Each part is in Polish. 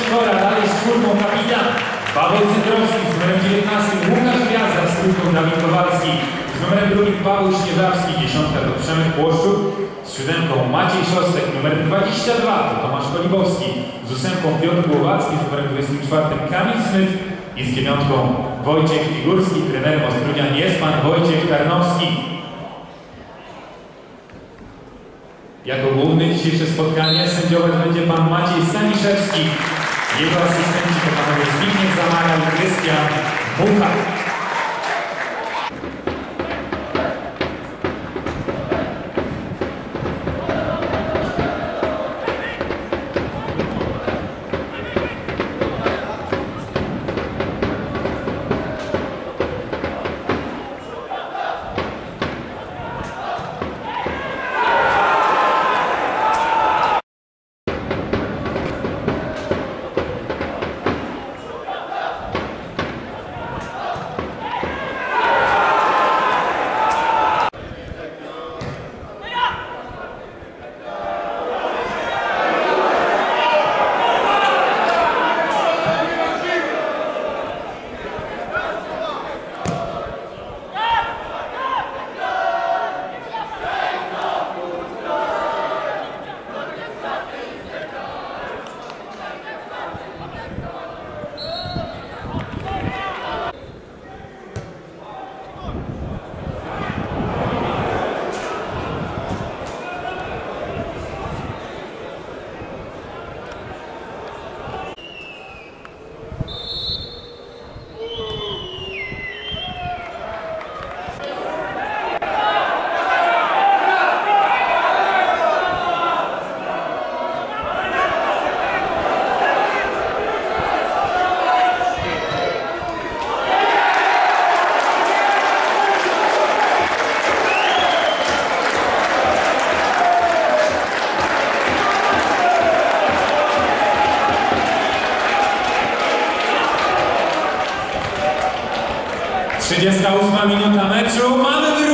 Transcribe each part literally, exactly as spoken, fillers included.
Kora, dalej z czwórką kapitan Paweł Cytrowski, z numerem dziewiętnastym Łukasz Gwiazda, z trójką Dawid Kowalski, z numerem drugim Paweł Śnieżawski, dziesiątka to Przemek Płoszczuk, z siódemką Maciej Szostek, numer dwadzieścia dwa to Tomasz Kolibowski, z ósemką Piotr Głowacki, z numerem dwudziestym czwartym Kamil Smyt i z dziewiątką Wojciech Figurski. Trenerem Ostrudzian jest pan Wojciech Tarnowski. Jako główny dzisiejsze spotkanie sędziować będzie pan Maciej Staniszewski. Jego asystenci to panowie Zbigniew Zamara i Krystian Bucha. trzydziesta ósma minuta meczu. Mamy wyrównanie.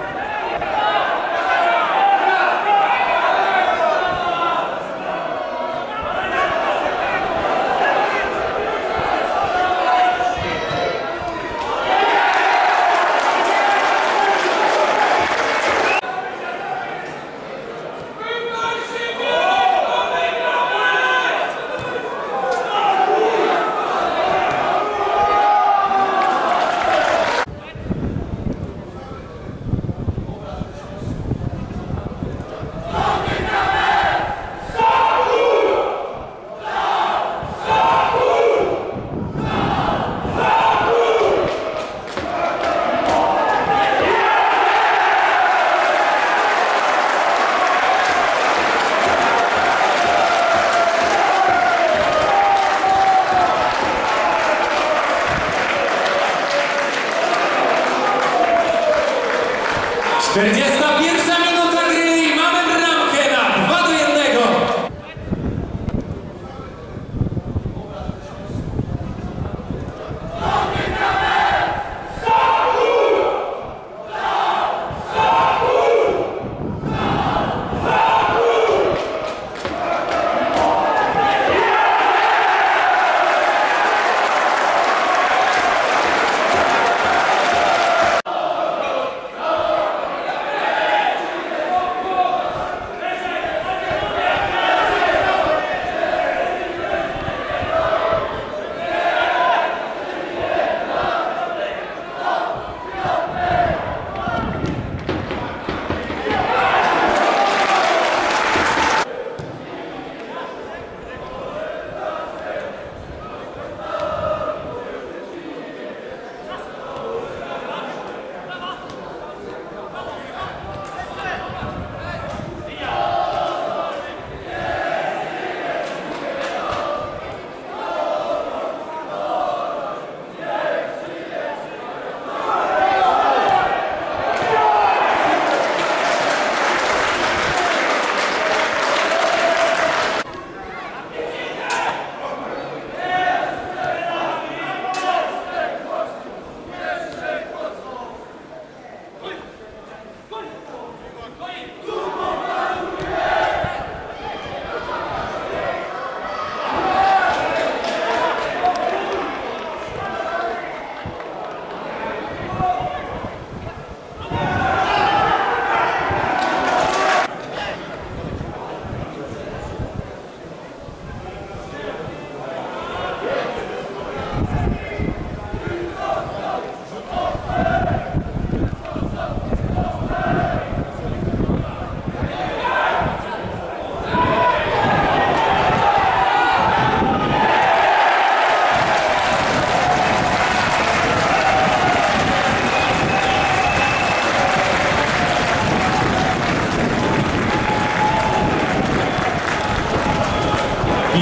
czterdziesta pierwsza minuta gry i mamy bramkę na dwa do jednego.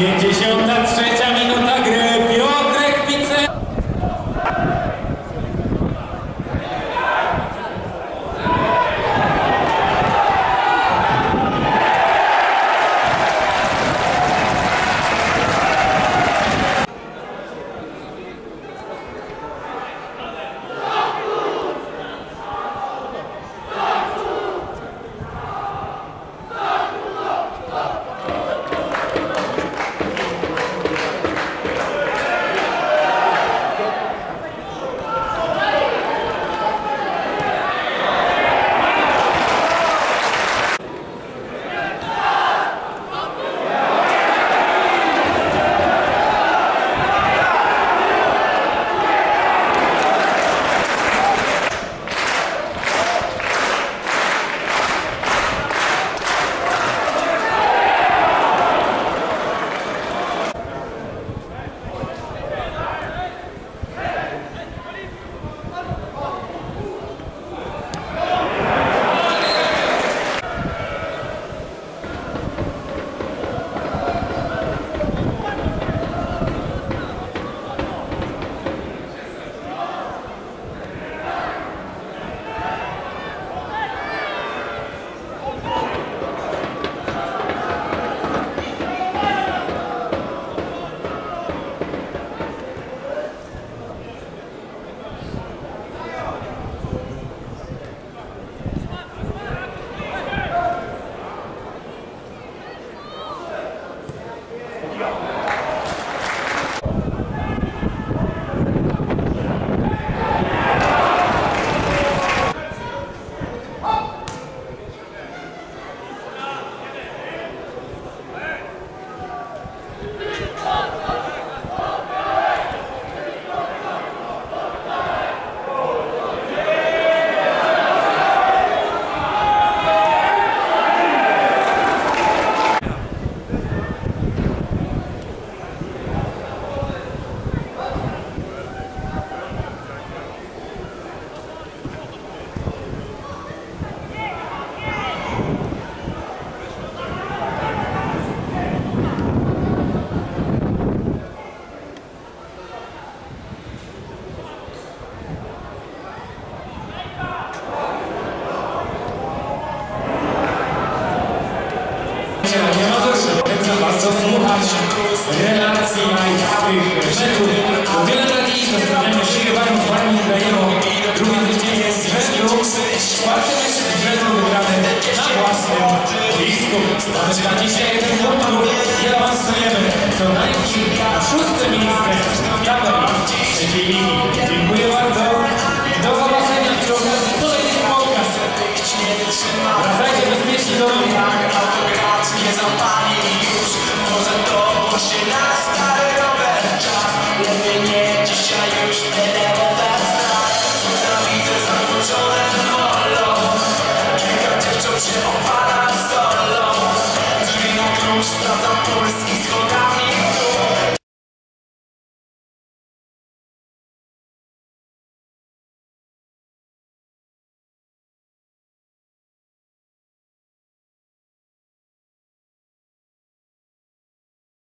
pięćdziesiąta trzecia minuta gry. Piotrek Pice. Nie ma rzeczy. Chcę bardzo słuchać relacji najpierw meczów. O wiele traciliśmy, stawiamy siebie bardzo fajnie dajemy. Drugie zwycięstwo z rzędu. Czwarty mecz z rzędu wygrany na własnym boisku. Mamy dwadzieścia jeden punktów i awansujemy co najmniej na szóste miejsce w tabeli trzeciej ligi. Dziękuję bardzo.